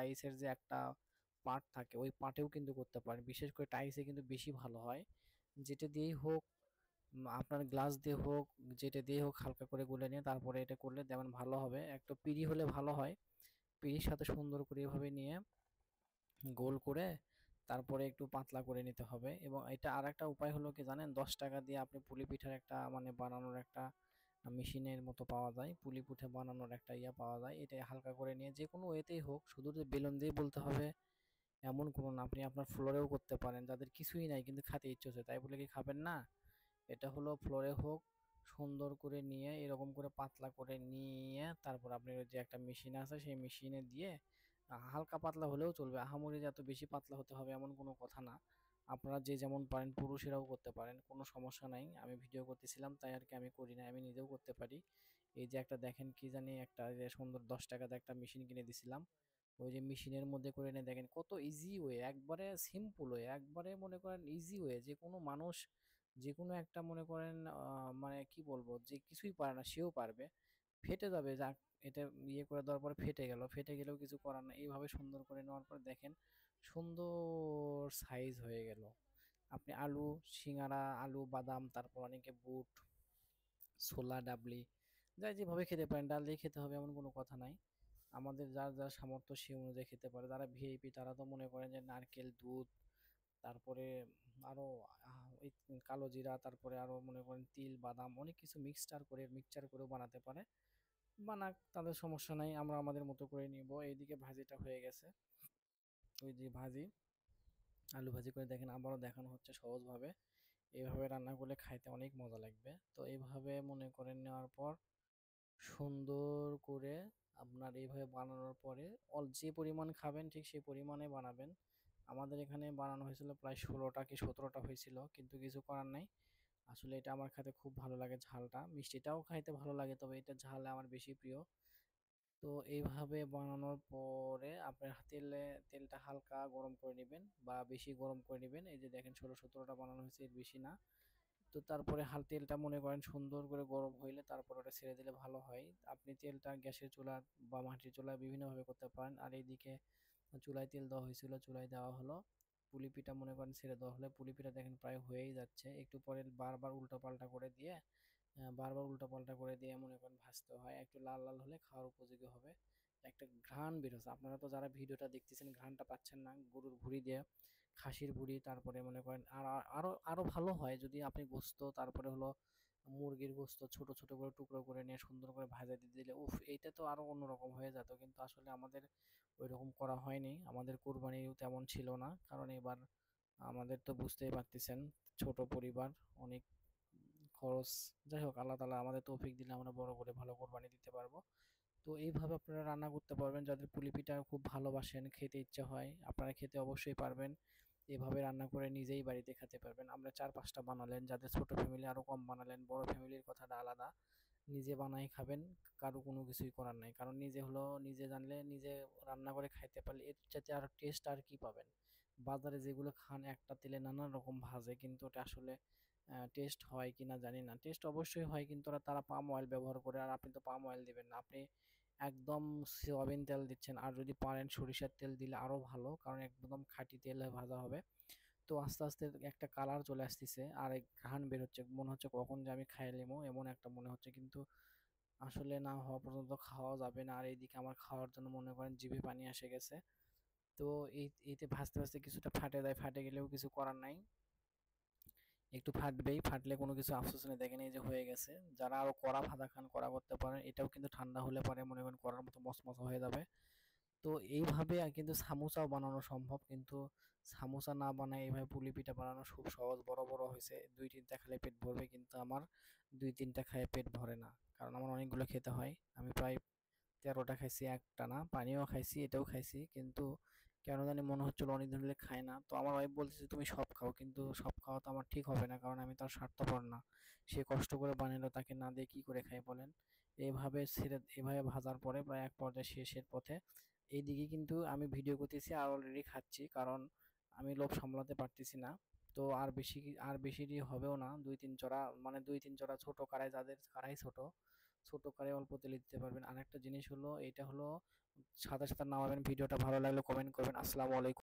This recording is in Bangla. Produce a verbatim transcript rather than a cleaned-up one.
টাইসের যে একটা পার্ট থাকে ওই পার্টেও কিন্তু করতে পারেন, বিশেষ করে টাইসে কিন্তু বেশি ভালো হয়। যেটা দিয়েই হোক, উম, আপনার গ্লাস দিয়ে হোক, যেটা দিয়ে হোক হালকা করে গুলে নিয়ে তারপরে এটা করলে তেমন ভালো হবে। একটু পিড়ি হলে ভালো হয়, পিড়ির সাথে সুন্দর করে এভাবে নিয়ে গোল করে তারপরে একটু পাতলা করে নিতে হবে। এবং এটা আর একটা উপায় হলো কি জানেন, দশ টাকা দিয়ে আপনি পুলি পিঠার একটা মানে বানানোর একটা মেশিনের মতো পাওয়া যায়, পুলি পিঠা বানানোর একটা ইয়া পাওয়া যায়। এটা হালকা করে নিয়ে যে কোনো ওয়েতেই হোক, শুধু যে বেলুন দিয়ে বলতে হবে এমন কোনো না, আপনি আপনার ফ্লোরেও করতে পারেন। যাদের কিছুই নাই কিন্তু খেতে ইচ্ছে হচ্ছে তাই বলে কি খাবেন না, এটা হলো ফ্লোরে হোক, সুন্দর করে নিয়ে এরকম করে পাতলা করে নিয়ে তারপর আপনি ওই যে একটা মেশিন আছে সেই মেশিনে দিয়ে আহ, হালকা পাতলা হলেও চলবে, আহামরি যে এত বেশি পাতলা হতে হবে এমন কোনো কথা না। আপনারা যে যেমন পারেন পুরুষেরাও করতে পারেন, কোনো সমস্যা নাই। আমি ভিডিও করতেছিলাম তাই আর কি, আমি করি না, আমি নিজেও করতে পারি। এই যে একটা দেখেন কি জানি একটা যে সুন্দর দশ টাকাতে একটা মেশিন কিনে দিছিলাম, ওই যে মেশিনের মধ্যে করে নিয়ে দেখেন কত ইজি ওয়ে, একবারে সিম্পল ওয়ে, একবারে মনে করেন ইজি ওয়ে, যে কোনো মানুষ যে কোনো একটা মনে করেন আহ, মানে কি বলবো, যে কিছুই পারে না সেও পারবে। ফেটে যাবে যাক, এটা ইয়ে করে দেওয়ার পরে ফেটে গেল, ফেটে গেলেও কিছু করার না, এইভাবে সুন্দর করে নেওয়ার পর দেখেন সুন্দর সাইজ হয়ে গেল। আপনি আলু সিঙ্গারা, আলু বাদাম, তারপর অনেকে বুট, ছোলা, ডাবলি, যাই যেভাবে খেতে পারেন, ডাল দিয়ে খেতে হবে এমন কোনো কথা নাই। আমাদের যার যার সামর্থ্য সে অনুযায়ী খেতে পারে। যারা ভিআইপি তারা তো মনে করেন যে নারকেল দুধ, তারপরে আরো আহ, ওই কালো জিরা, তারপরে আরো মনে করেন তিল বাদাম অনেক কিছু মিক্সচার করে মিক্সচার করেও বানাতে পারে। বানাক, তাদের সমস্যা নাই, আমরা আমাদের মতো করে নিব। এইদিকে ভাজিটা হয়ে গেছে, ওই যে ভাজি, আলু ভাজি করে দেখেন আবারও দেখানো হচ্ছে সহজভাবে। এইভাবে রান্না করলে খাইতে অনেক মজা লাগবে। তো এইভাবে মনে করেন নেওয়ার পর সুন্দর করে আপনার এইভাবে বানানোর পরে অল যে পরিমাণ খাবেন ঠিক সেই পরিমাণে বানাবেন। আমাদের এখানে বানানো হয়েছিল প্রায় ষোলোটা কি সতেরোটা হয়েছিল, কিন্তু কিছু করার নাই। আসলে এটা আমার খেতে খুব ভালো লাগে, ঝালটা, মিষ্টিটাও খাইতে ভালো লাগে, তবে এটা ঝাল আমার বেশি প্রিয়। তো এইভাবে বানানোর পরে আপনার তেলে তেলটা হালকা গরম করে নেবেন বা বেশি গরম করে নেবেন। এই যে দেখেন ষোলো সতেরোটা বানানো হয়েছে, এর বেশি না। তো তারপরে হাল তেলটা মনে করেন সুন্দর করে গরম হইলে তারপর ওটা ছেড়ে দিলে ভালো হয়। আপনি তেলটা গ্যাসের চুলা বা মাটির চুলায় বিভিন্নভাবে করতে পারেন। আর এইদিকে চুলায় তেল দেওয়া হয়েছিল, চুলায় দেওয়া হলো, পুলি পিঠা মনে করেন ছেড়ে দেওয়া হলে পুলি পিঠা দেখেন প্রায় হয়েই যাচ্ছে। একটু পরে বারবার উল্টো পাল্টা করে দিয়ে আহ, বারবার উল্টো পাল্টা করে দিয়ে মনে করেন ভাজতে হয়, একটু লাল লাল হলে খাওয়ার উপযোগী হবে। একটা ঘ্রাণ বেরোচ্ছে, আপনারা তো যারা ভিডিওটা দেখতেছেন ঘ্রাণটা পাচ্ছেন না, গরুর ভুঁড়ি দিয়ে, খাসির ভুঁড়ি, তারপরে মনে করেন আর আর- আরো আরো ভালো হয় যদি আপনি গোস্ত, তারপরে হলো মুরগির গোস্ত ছোট ছোট করে টুকরো করে নিয়ে সুন্দর করে ভাজা দিয়ে দিলে, উফ, এইটা তো আরো অন্যরকম হয়ে যেত। কিন্তু আসলে আমাদের ওই রকম করা হয়নি, আমাদের কোরবানিও তেমন ছিল না, কারণ এবার আমাদের তো বুঝতেই পারতেছেন ছোট পরিবার, অনেক খরচ। যাই হোক, আল্লাহ তাআলা আমাদের তৌফিক দিলে আমরা বড় করে ভালো কোরবানি দিতে পারবো। তো এইভাবে আপনারা রান্না করতে পারবেন, যাদের পুলি পিঠা খুব ভালোবাসেন, খেতে ইচ্ছা হয়, আপনারা খেতে অবশ্যই পারবেন। এভাবে রান্না করে নিজেই বাড়িতে খেতে পারবেন। আমরা চার পাঁচটা বানালেন, যাদের ছোট ফ্যামিলি আরো কম বানালেন, বড় ফ্যামিলির কথাটা আলাদা, নিজে বানাই খাবেন, কারো কোনো কিছুই করার নাই। কারণ নিজে হলো নিজে জানলে, নিজে রান্না করে খাইতে পারলে এর চাইতে আর টেস্ট আর কি পাবেন। বাজারে যেগুলো খান একটা তেলে নানান রকম ভাজে, কিন্তু ওটা আসলে টেস্ট হয় কিনা জানি না, টেস্ট অবশ্যই হয় কিন্তু ওরা তারা পাম অয়েল ব্যবহার করে, আর আপনি তো পাম অয়েল দিবেন না, আপনি একদম সয়াবিন তেল দিচ্ছেন। আর যদি পারেন সরিষার তেল দিলে আরো ভালো, কারণ একদম খাঁটি তেলে ভাজা হবে। তো আস্তে আস্তে একটা কালার চলে আসতেছে আর এক ঘ্রাণ বের হচ্ছে, মনে হচ্ছে কখন যে আমি খাই নেবো এমন একটা মনে হচ্ছে, কিন্তু আসলে না হওয়া পর্যন্ত খাওয়া যাবে না। আর এইদিকে আমার খাওয়ার জন্য মনে করেন জিভে পানি এসে গেছে। তো এই এইতে ভাজতে ভাজতে কিছুটা ফাটে যায়, ফাটে গেলেও কিছু করার নাই, একটু ফাটবেই, ফাটলে কোনো কিছু আফসোস নেই। দেখেন এই যে হয়ে গেছে। যারা আরো কড়া ভাজা খান কড়া করতে পারেন, এটাও কিন্তু ঠান্ডা হলে পরে মনে করেন কড়ার মতো মচমচে হয়ে যাবে। তো এইভাবে আর কিন্তু সামোসাও বানানো সম্ভব, কিন্তু সামোসা না বানায় এইভাবে পুলি পিঠা বানানো খুব সহজ। বড় বড় হয়েছে, দুই তিনটা খেলে পেট ভরবে, কিন্তু আমার দুই তিনটা খায় পেট ভরে না, কারণ আমার অনেকগুলো খেতে হয়। আমি প্রায় তেরোটা খাইছি একটানা, পানিও খাইছি, এটাও খাইছি, কিন্তু কেন জানি মনে হচ্ছিল অনেক দিন হলে খাই না। তো আমার ওয়াইফ বলতেছে তুমি সব খাও, কিন্তু সব খাওয়া তো আমার ঠিক হবে না, কারণ আমি তো আর স্বার্থপর না। সে কষ্ট করে বানালো, তাকে না দিয়ে কি করে খাই বলেন। এইভাবে ছেড়ে এভাবে ভাজার পরে প্রায় এক পর্যায়ে শেষের পথে, এইদিকে কিন্তু আমি ভিডিও করতেছি আর অলরেডি খাচ্ছি, কারণ আমি লোভ সামলাতে পারতেছি না। তো আর বেশি আর বেশি দিয়ে হবেও না, দুই তিন চড়া মানে দুই তিন চড়া ছোট কড়াই, যাদের কড়াই ছোট ছোট করে অল্প তেলে দিতে পারবেন। আরেকটা জিনিস হলো এটা হলো সাদা সাদা নামাবেন। ভিডিওটা ভালো লাগলে কমেন্ট করবেন। আসসালামু আলাইকুম।